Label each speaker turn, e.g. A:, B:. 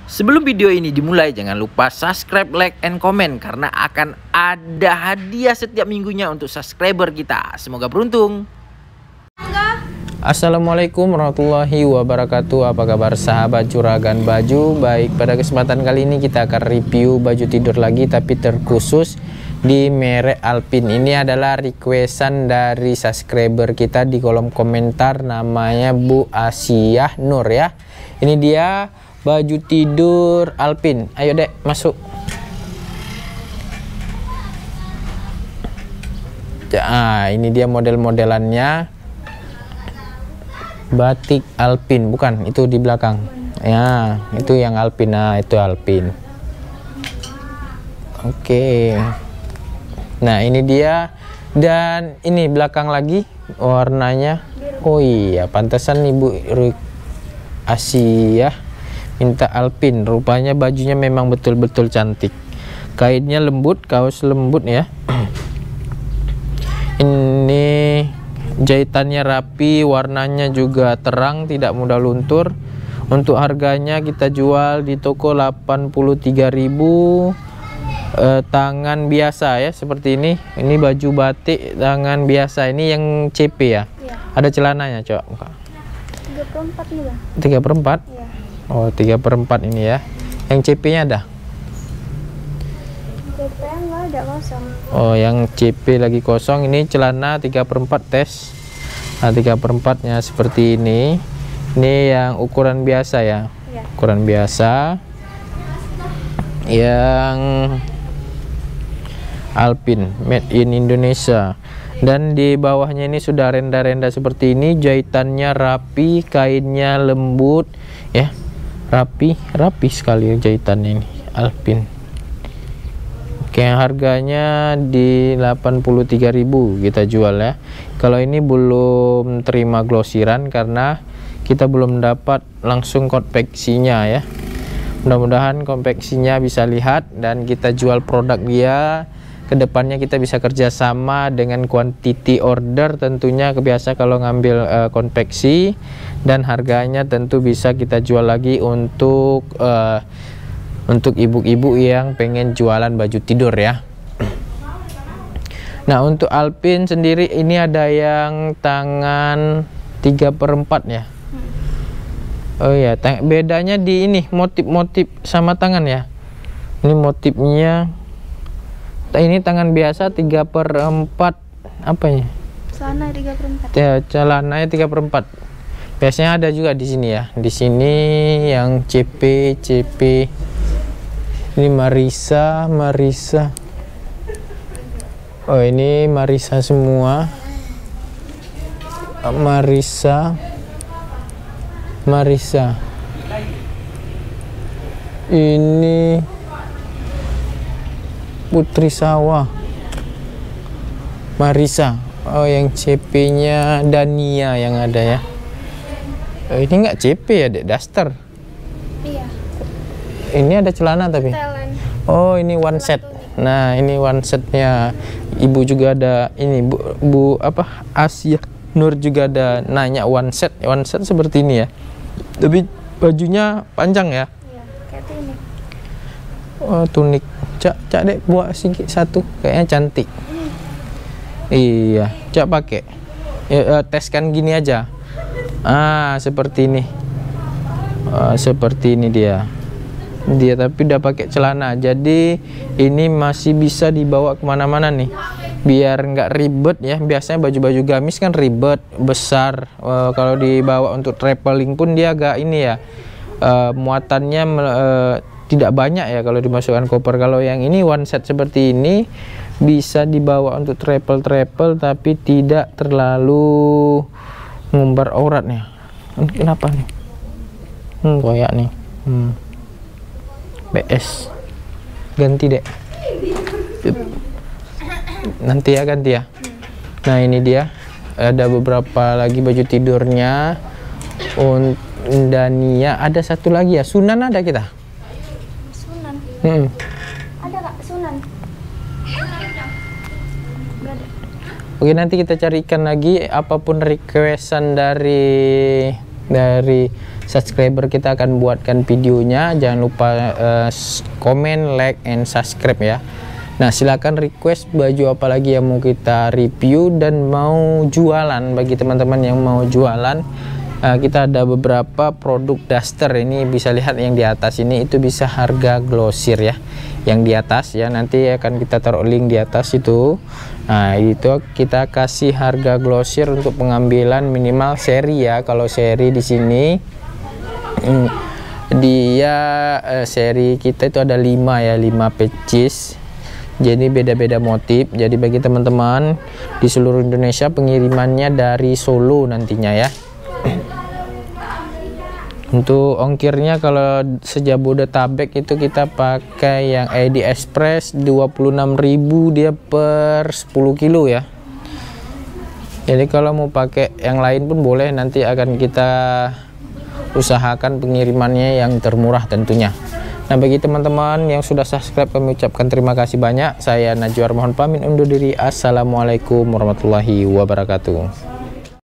A: Sebelum video ini dimulai, jangan lupa subscribe, like, and comment karena akan ada hadiah setiap minggunya untuk subscriber kita. Semoga beruntung. Assalamualaikum warahmatullahi wabarakatuh. Apa kabar sahabat Juragan Baju? Baik, pada kesempatan kali ini kita akan review baju tidur lagi, tapi terkhusus di merek Alpine. Ini adalah requestan dari subscriber kita di kolom komentar, namanya Bu Asiyah Nur ya. Ini dia baju tidur Alpine. Ayo dek, masuk. Ini dia model-modelannya. Batik Alpine, bukan, itu di belakang. Ya, itu yang Alpine. Nah, itu Alpine. Oke. Nah, ini dia. Dan ini belakang lagi warnanya. Oh iya, pantesan Ibu Asiyah minta Alpine. Rupanya bajunya memang betul-betul cantik. Kainnya lembut, kaos lembut ya. Ini jahitannya rapi, warnanya juga terang, tidak mudah luntur. Untuk harganya kita jual di toko 83.000. Tangan biasa ya, seperti ini. Ini baju batik tangan biasa. Ini yang CP ya? Iya. Ada celananya coba.
B: 3/4 nih Bang.
A: 3/4? Iya. Oh, 3/4 ini ya. Yang CP nya ada?
B: CP enggak ada, kosong.
A: Oh, yang CP lagi kosong. Ini celana 3/4 tes. Nah, 3/4 nya seperti ini. Ini yang ukuran biasa ya? Iya. Ukuran biasa. Yang Alpine, made in Indonesia. Dan di bawahnya ini sudah renda-renda seperti ini. Jahitannya rapi, kainnya lembut ya. Rapi sekali jahitannya ini Alpine. Oke, harganya di 83.000 kita jual ya. Kalau ini belum terima glosiran karena kita belum dapat langsung konveksinya ya. Mudah-mudahan konveksinya bisa lihat dan kita jual produk dia. Kedepannya kita bisa kerjasama dengan quantity order, tentunya kebiasa kalau ngambil konveksi, dan harganya tentu bisa kita jual lagi untuk ibu-ibu yang pengen jualan baju tidur ya. Nah, untuk Alpine sendiri ini ada yang tangan 3/4 ya. Oh ya, bedanya di ini motif-motif sama tangan ya. Ini motifnya. Ini tangan biasa 3/4 apanya?
B: Celana 3/4.
A: Ya, celananya 3/4. Biasanya ada juga di sini ya. Di sini yang CP. Ini Marisa. Oh, ini Marisa semua. Marisa. Ini Putri Sawah. Marisa. Oh, yang CP-nya Dania yang ada ya. Oh, ini enggak CP ya, Dek, daster.
B: Iya.
A: Ini ada celana tapi.
B: Telan.
A: Oh, ini one set. Nah, ini one setnya. Ibu juga ada ini, Bu apa? Asiyah Nur juga ada nanya one set seperti ini ya. Tapi bajunya panjang ya.
B: Iya, kayak ini.
A: Oh, tunik. Cak dek buat sedikit satu, kayaknya cantik. Iya, Cak pakai. Teskan gini aja. Seperti ini. Seperti ini dia. Tapi udah pakai celana, jadi ini masih bisa dibawa kemana-mana nih. Biar nggak ribet ya. Biasanya baju-baju gamis kan ribet, besar. Kalau dibawa untuk traveling pun dia agak ini ya. Muatannya tidak banyak ya kalau dimasukkan koper. Kalau yang ini one set seperti ini bisa dibawa untuk travel tapi tidak terlalu ngumbar auratnya. Kenapa nih? Koyak nih. BS. Ganti dek. Nanti ya, ganti ya. Nah, ini dia. Ada beberapa lagi baju tidurnya. Dania. Ada satu lagi ya. Sunan ada kita.
B: Ada Kak, Sunan?
A: Oke, nanti kita carikan lagi apapun requestan dari dari subscriber kita akan buatkan videonya. Jangan lupa komen, like, and subscribe ya. Nah, silakan request baju apa lagi yang mau kita review dan mau jualan. Bagi teman-teman yang mau jualan, kita ada beberapa produk daster. Ini bisa lihat yang di atas ini, itu bisa harga glosir ya, yang di atas ya, nanti akan kita taruh link di atas itu. Nah, itu kita kasih harga glosir untuk pengambilan minimal seri ya. Kalau seri di sini dia seri kita itu ada 5 ya, 5 pieces. Jadi beda-beda motif. Jadi bagi teman-teman di seluruh Indonesia, pengirimannya dari Solo nantinya ya. Untuk ongkirnya kalau sejabodetabek itu kita pakai yang ID Express 26.000 dia per 10 kilo ya. Jadi kalau mau pakai yang lain pun boleh, nanti akan kita usahakan pengirimannya yang termurah tentunya. Nah, bagi teman-teman yang sudah subscribe, kami ucapkan terima kasih banyak. Saya Najwar mohon pamit undur diri. Assalamualaikum warahmatullahi wabarakatuh.